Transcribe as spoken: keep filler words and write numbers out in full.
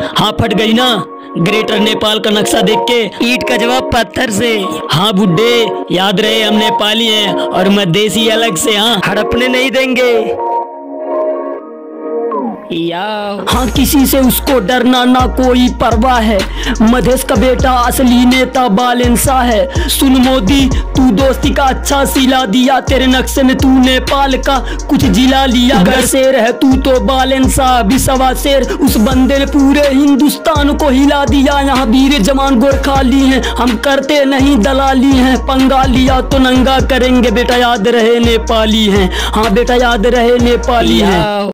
हाँ फट गई ना ग्रेटर नेपाल का नक्शा देख के। ईंट का जवाब पत्थर से। हाँ बुड्ढे, याद रहे हम नेपाली हैं और मधेसी अलग से। हाँ हड़पने नहीं देंगे। या हाँ किसी से उसको डरना ना कोई परवाह है। मधेश का बेटा असली नेता बालेंसा है। सुन मोदी तू दोस्ती का अच्छा सिला दिया, तेरे नक्शे में तू नेपाल का कुछ जिला लिया। अगर शेर है तू तो बालेंसा भी सवा शेर, उस बंदे ने पूरे हिंदुस्तान को हिला दिया। यहाँ वीर जवान गोरखाली हैं, हम करते नहीं दलाली हैं। पंगा लिया तो नंगा करेंगे, बेटा याद रहे नेपाली हैं। हाँ बेटा याद रहे नेपाली हैं।